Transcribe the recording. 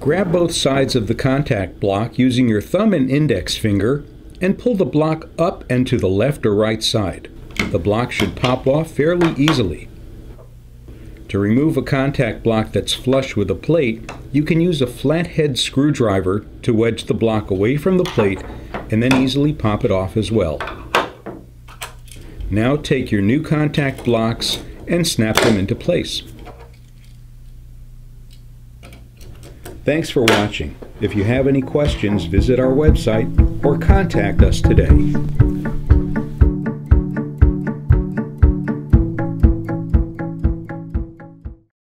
Grab both sides of the contact block using your thumb and index finger and pull the block up and to the left or right side. The block should pop off fairly easily. To remove a contact block that's flush with a plate, you can use a flathead screwdriver to wedge the block away from the plate and then easily pop it off as well. Now take your new contact blocks and snap them into place. Thanks for watching. If you have any questions, visit our website or contact us today.